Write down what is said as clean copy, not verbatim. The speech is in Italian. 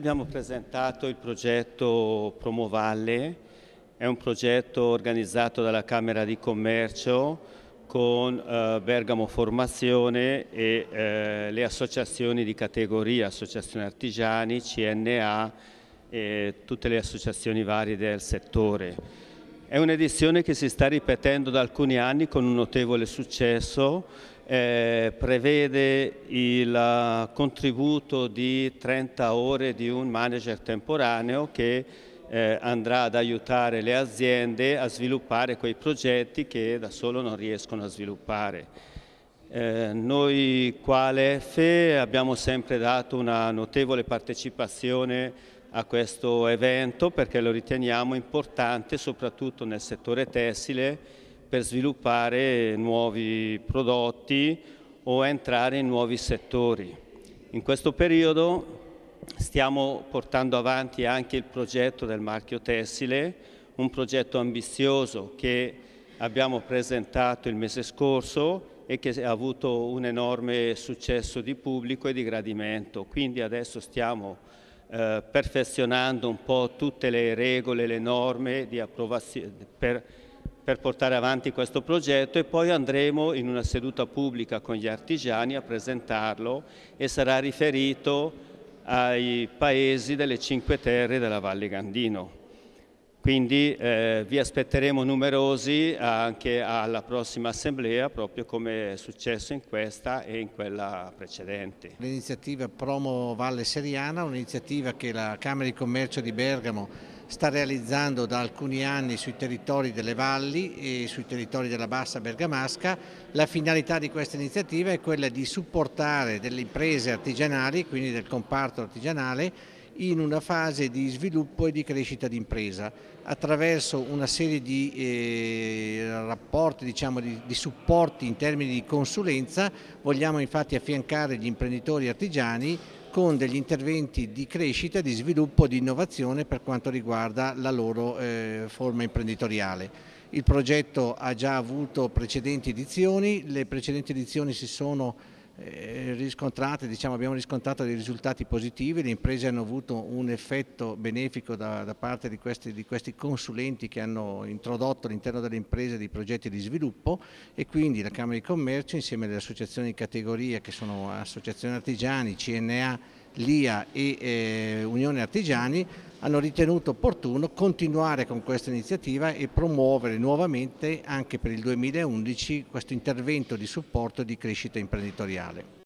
Abbiamo presentato il progetto Promovalle, è un progetto organizzato dalla Camera di Commercio con Bergamo Formazione e le associazioni di categoria, associazioni artigiani, CNA e tutte le associazioni varie del settore. È un'edizione che si sta ripetendo da alcuni anni con un notevole successo. Prevede il contributo di 30 ore di un manager temporaneo che andrà ad aiutare le aziende a sviluppare quei progetti che da solo non riescono a sviluppare. Noi quale EFE abbiamo sempre dato una notevole partecipazione a questo evento perché lo riteniamo importante soprattutto nel settore tessile per sviluppare nuovi prodotti o entrare in nuovi settori. In questo periodo stiamo portando avanti anche il progetto del marchio tessile, un progetto ambizioso che abbiamo presentato il mese scorso e che ha avuto un enorme successo di pubblico e di gradimento. Quindi adesso stiamo perfezionando un po' tutte le regole, le norme di approvazione per portare avanti questo progetto e poi andremo in una seduta pubblica con gli artigiani a presentarlo e sarà riferito ai paesi delle Cinque Terre della Valle Gandino. Quindi vi aspetteremo numerosi anche alla prossima assemblea, proprio come è successo in questa e in quella precedente. L'iniziativa Promo Valle Seriana, un'iniziativa che la Camera di Commercio di Bergamo sta realizzando da alcuni anni sui territori delle valli e sui territori della Bassa Bergamasca. La finalità di questa iniziativa è quella di supportare delle imprese artigianali, quindi del comparto artigianale, in una fase di sviluppo e di crescita d'impresa attraverso una serie di rapporti, di supporti in termini di consulenza. Vogliamo infatti affiancare gli imprenditori artigiani con degli interventi di crescita, di sviluppo, di innovazione per quanto riguarda la loro forma imprenditoriale. Il progetto ha già avuto precedenti edizioni, le precedenti edizioni si sono riscontrate, abbiamo riscontrato dei risultati positivi, le imprese hanno avuto un effetto benefico da parte di questi consulenti che hanno introdotto all'interno delle imprese dei progetti di sviluppo e quindi la Camera di Commercio insieme alle associazioni di categoria che sono associazioni artigiani, CNA, LIA e Unione Artigiani hanno ritenuto opportuno continuare con questa iniziativa e promuovere nuovamente anche per il 2011 questo intervento di supporto e di crescita imprenditoriale.